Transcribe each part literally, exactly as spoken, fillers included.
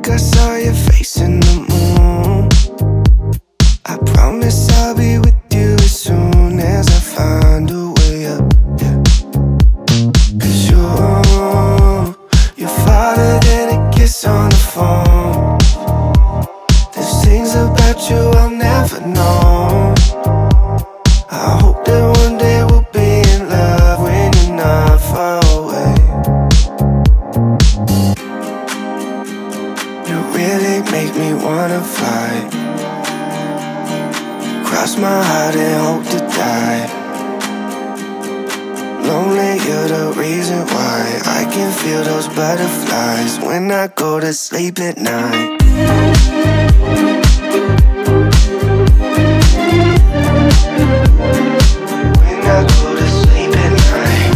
I saw your face in the moon. I promise I'll be with you as soon as I find a way up, yeah. Cause you're, you're farther than a kiss on the phone. There's things about you I'll never know. I hope that one day we'll be in love when you're not far away. You really make me wanna fly, cross my heart and hope to die. Lonely, you're the reason why I can feel those butterflies when I go to sleep at night. When I go to sleep at night.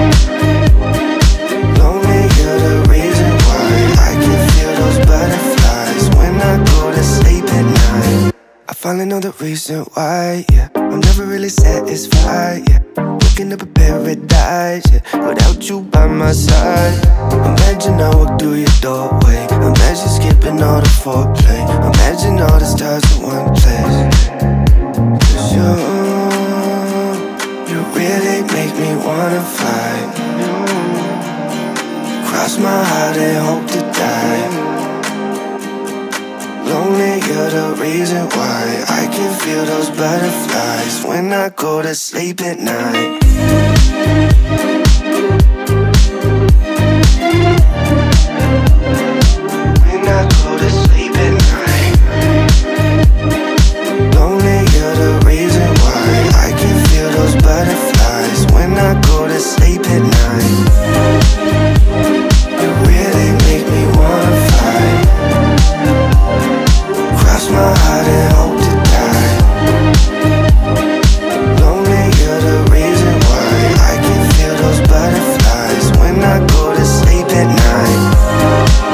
Lonely, you're the reason why I can feel those butterflies when I go to sleep at night. I finally know the reason why, yeah. I'm never really satisfied, yeah. Waking up a paradise, yeah, without you by my side. Imagine I walk through your doorway. Imagine skipping all the foreplay. Imagine all the stars in one place. Cause you, you really make me wanna fly, cross my heart and hope to die. Lonely, you're the reason why I can feel those butterflies when I go to sleep at night. When I go to sleep at night. Lonely, you're the reason why I can feel those butterflies when I go to sleep at night. You really make me wanna fly, cross my heart and hope to die. Lonely, you're the reason why I can feel those butterflies when I go to sleep at night.